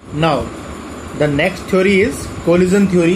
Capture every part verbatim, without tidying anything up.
Now, the next theory is collision theory,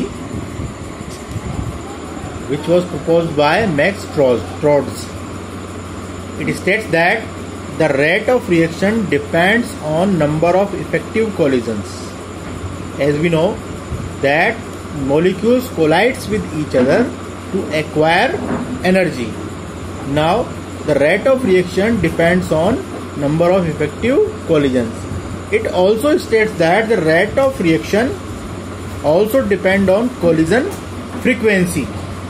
which was proposed by Max Trotz. It states that the rate of reaction depends on number of effective collisions. As we know that molecules collides with each other to acquire energy. Now, the rate of reaction depends on number of effective collisions. It also states that the rate of reaction also depend on collision frequency.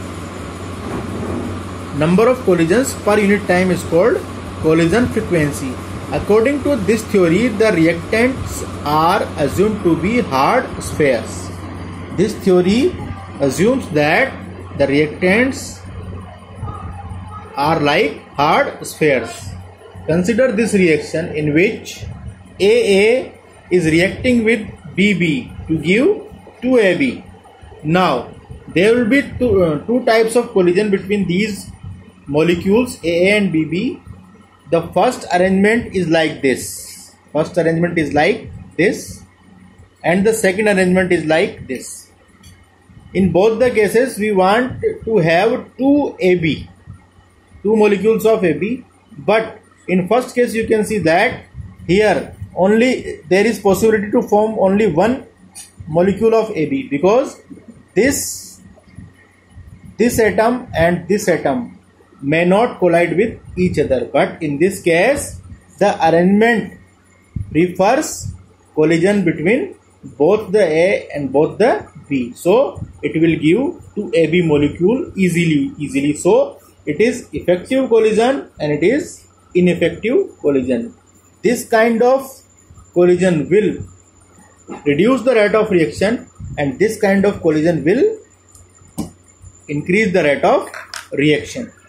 Number of collisions per unit time is called collision frequency. According to this theory, the reactants are assumed to be hard spheres. This theory assumes that the reactants are like hard spheres. Consider this reaction in which A A is reacting with B B to give two A B. Now, there will be two, uh, two types of collision between these molecules A A and B B. The first arrangement is like this. First arrangement is like this, and the second arrangement is like this. In both the cases, we want to have two A B, two molecules of A B. But in first case, you can see that here only there is possibility to form only one molecule of A B, because this this atom and this atom may not collide with each other. But in this case, the arrangement refers collision between both the A and both the B. So it will give two A B molecule easily easily. So it is effective collision and it is ineffective collision. This kind of collision will reduce the rate of reaction, and this kind of collision will increase the rate of reaction.